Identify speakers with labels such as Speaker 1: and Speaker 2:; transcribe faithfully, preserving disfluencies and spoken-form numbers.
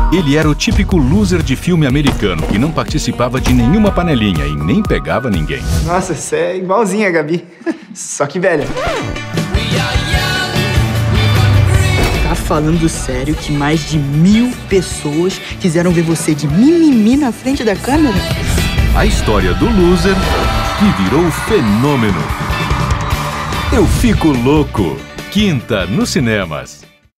Speaker 1: Ele era o típico loser de filme americano que não participava de nenhuma panelinha e nem pegava ninguém.
Speaker 2: Nossa, você é igualzinha a Gabi, só que velha.
Speaker 3: Tá falando sério que mais de mil pessoas quiseram ver você de mimimi na frente da câmera?
Speaker 1: A história do loser que virou fenômeno. Eu Fico Louco. Quinta nos cinemas.